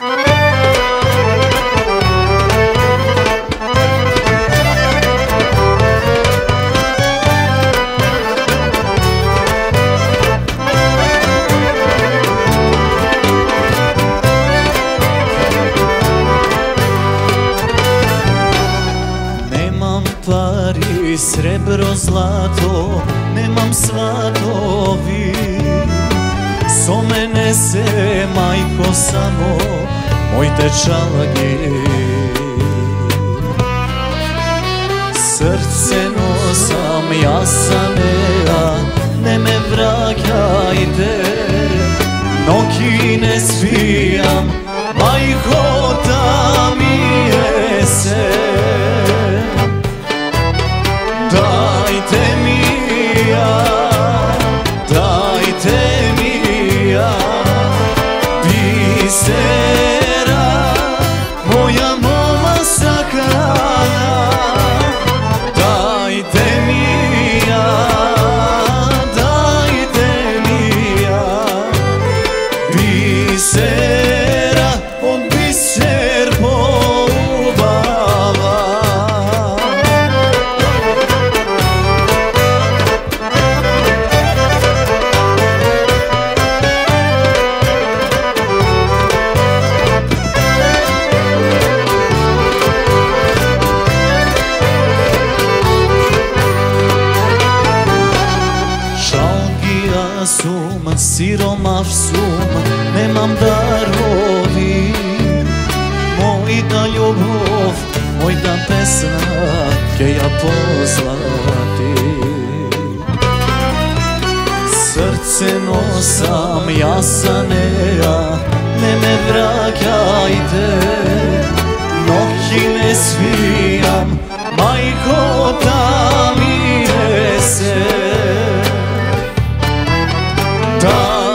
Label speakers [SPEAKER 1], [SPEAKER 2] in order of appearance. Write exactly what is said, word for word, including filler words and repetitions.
[SPEAKER 1] Pari, srebro, zlato, nemam svatovi. So mene se, majko, samo moj tečalagi. Srce nosam, ja sam ja, ne me vraćajte. Noki ne svijam, majko, da mi je se. Dajte mi ja, dajte mi ja, bisera, moja moma sakana. Dajte mi ja, dajte mi ja, bisera, on biser poubava. Sum, siromaš sum, nemam darovi. Moj da ljubov, moj da pesna, ke ja poslati. Srce nosam, ja sam ja, ne me vraćajte. Noći ne svijam, majko, da mi je se. Da